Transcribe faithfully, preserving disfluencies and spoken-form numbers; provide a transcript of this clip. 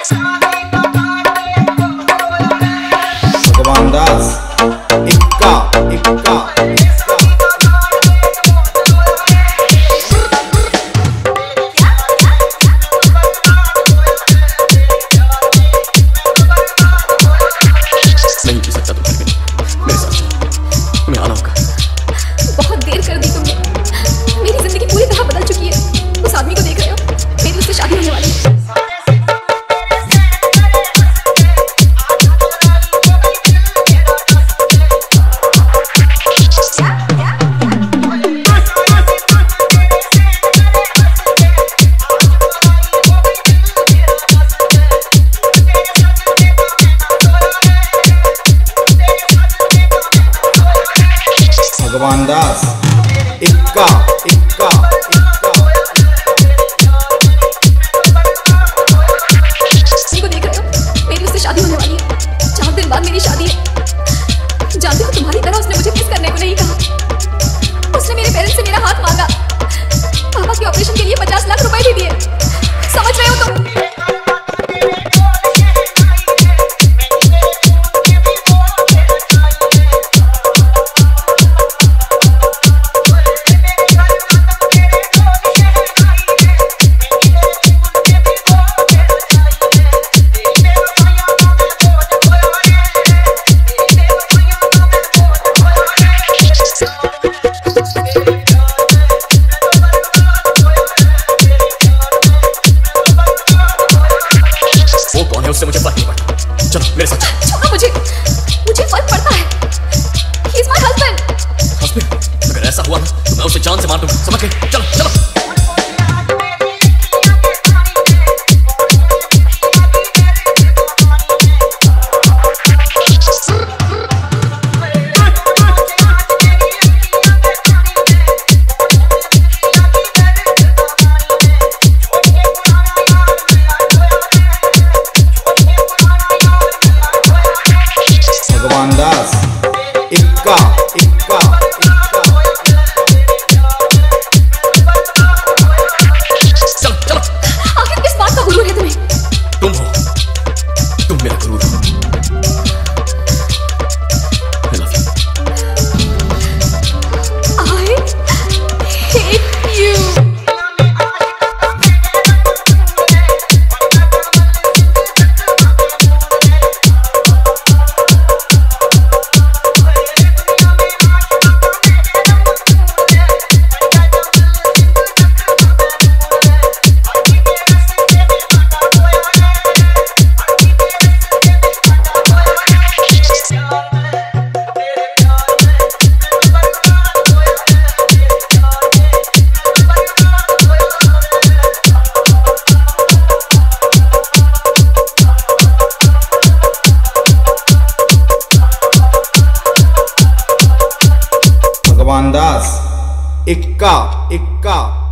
भगवान दास इक्का इक्का भगवान दास इक्का इक्का को देख रहे हो, मेरी उससे शादी होने वाली है। चार दिन बाद मेरी शादी है। जानते हो, तुम्हारी तरह उसने मुझे किस करने को नहीं कहा। उसने मेरे पेरेंट्स से मेरा हाथ मांगा। पापा के ऑपरेशन के लिए पचास लाख रुपए भी दिए। समझ रहे हो तुम? मुझे फर्क नहीं पड़ता। चलो मेरे साथ चलो। छोड़ो मुझे, मुझे फर्क पड़ता है। He is my husband. Husband? अगर ऐसा हुआ ना तो मैं उसे जान से मार दूंगा, समझ गए? चलो चलो। भगवान दास इक्का इक्का चलो चलो। आखिर किस बात का गुरूर है तुम्हें? तुम हो, तुम मेरा गुरूर हो। I love you. I hate you. भगवान दास इक्का इक्का